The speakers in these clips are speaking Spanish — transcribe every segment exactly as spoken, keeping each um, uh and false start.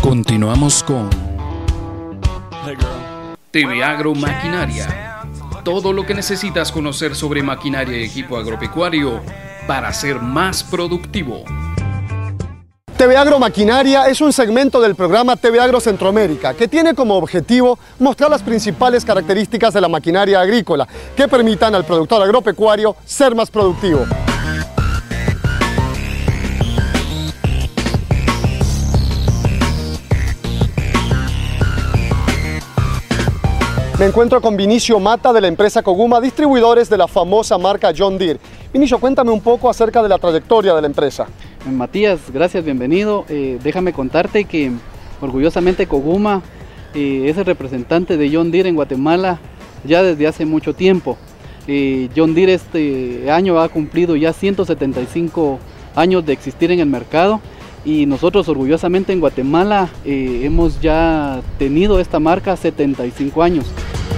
Continuamos con T V Agro Maquinaria. Todo lo que necesitas conocer sobre maquinaria y equipo agropecuario para ser más productivo. T V Agro Maquinaria es un segmento del programa T V Agro Centroamérica que tiene como objetivo mostrar las principales características de la maquinaria agrícola que permitan al productor agropecuario ser más productivo. Me encuentro con Vinicio Mata de la empresa Coguma, distribuidores de la famosa marca John Deere. Vinicio, cuéntame un poco acerca de la trayectoria de la empresa. Matías, gracias, bienvenido. Eh, déjame contarte que orgullosamente Coguma eh, es el representante de John Deere en Guatemala ya desde hace mucho tiempo. Eh, John Deere este año ha cumplido ya ciento setenta y cinco años de existir en el mercado. Y nosotros orgullosamente en Guatemala eh, hemos ya tenido esta marca setenta y cinco años.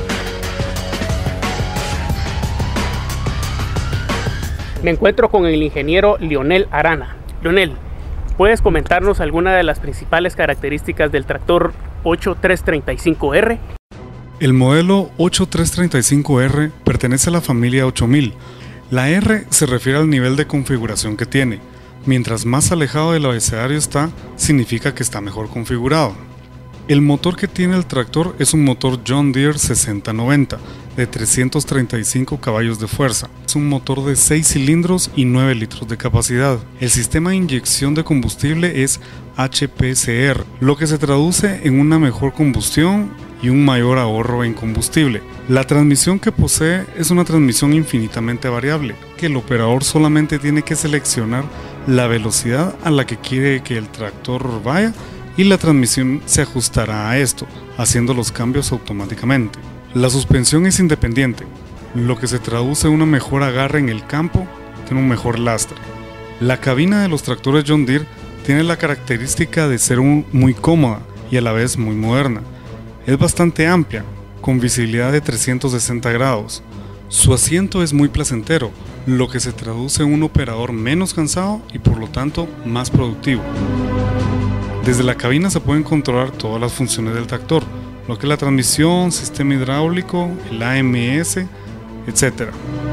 Me encuentro con el ingeniero Lionel Arana. Lionel, ¿puedes comentarnos alguna de las principales características del tractor ocho tres treinta y cinco R? El modelo ocho tres treinta y cinco R pertenece a la familia ocho mil. La R se refiere al nivel de configuración que tiene. Mientras más alejado del abecedario está, significa que está mejor configurado. El motor que tiene el tractor es un motor John Deere sesenta noventa de trescientos treinta y cinco caballos de fuerza. Es un motor de seis cilindros y nueve litros de capacidad. El sistema de inyección de combustible es H P C R, lo que se traduce en una mejor combustión y un mayor ahorro en combustible. La transmisión que posee es una transmisión infinitamente variable, que el operador solamente tiene que seleccionar la velocidad a la que quiere que el tractor vaya y la transmisión se ajustará a esto, haciendo los cambios automáticamente. La suspensión es independiente, lo que se traduce en una mejor agarre en el campo, tiene un mejor lastre. La cabina de los tractores John Deere tiene la característica de ser un, muy cómoda y a la vez muy moderna. Es bastante amplia, con visibilidad de trescientos sesenta grados. Su asiento es muy placentero, lo que se traduce en un operador menos cansado y por lo tanto más productivo. Desde la cabina se pueden controlar todas las funciones del tractor, lo que es la transmisión, sistema hidráulico, el A M S, etcétera.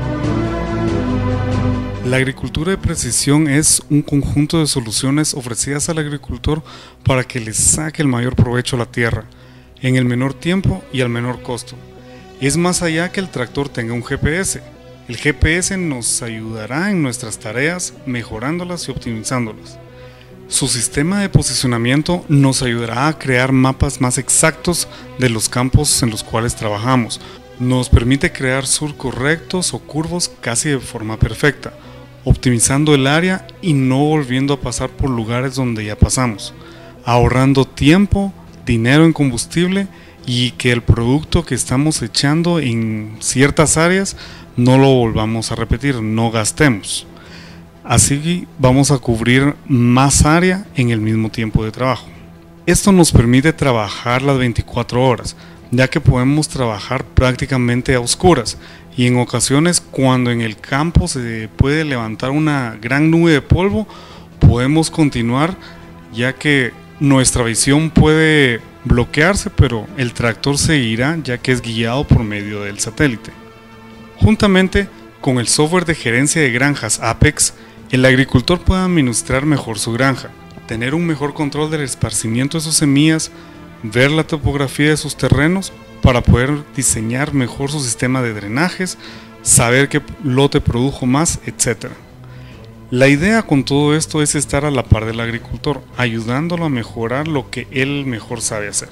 La agricultura de precisión es un conjunto de soluciones ofrecidas al agricultor para que le saque el mayor provecho a la tierra, en el menor tiempo y al menor costo. Es más allá que el tractor tenga un G P S. El G P S nos ayudará en nuestras tareas, mejorándolas y optimizándolas. Su sistema de posicionamiento nos ayudará a crear mapas más exactos de los campos en los cuales trabajamos. Nos permite crear surcos rectos o curvos casi de forma perfecta, optimizando el área y no volviendo a pasar por lugares donde ya pasamos, ahorrando tiempo, dinero en combustible y que el producto que estamos echando en ciertas áreas no lo volvamos a repetir, no gastemos. Así vamos a cubrir más área en el mismo tiempo de trabajo. Esto nos permite trabajar las veinticuatro horas, ya que podemos trabajar prácticamente a oscuras y en ocasiones cuando en el campo se puede levantar una gran nube de polvo, podemos continuar ya que nuestra visión puede bloquearse, pero el tractor seguirá ya que es guiado por medio del satélite. Juntamente con el software de gerencia de granjas Apex, el agricultor puede administrar mejor su granja, tener un mejor control del esparcimiento de sus semillas, ver la topografía de sus terrenos para poder diseñar mejor su sistema de drenajes, saber qué lote produjo más, etcétera. La idea con todo esto es estar a la par del agricultor, ayudándolo a mejorar lo que él mejor sabe hacer.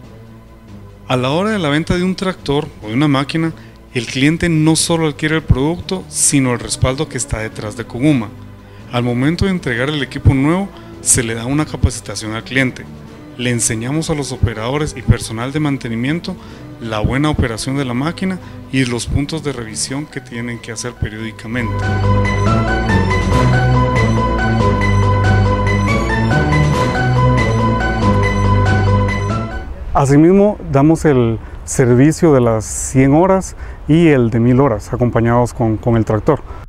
A la hora de la venta de un tractor o de una máquina, el cliente no solo adquiere el producto, sino el respaldo que está detrás de Coguma. Al momento de entregar el equipo nuevo, se le da una capacitación al cliente. Le enseñamos a los operadores y personal de mantenimiento la buena operación de la máquina y los puntos de revisión que tienen que hacer periódicamente. Asimismo, damos el servicio de las cien horas y el de mil horas, acompañados con, con el tractor.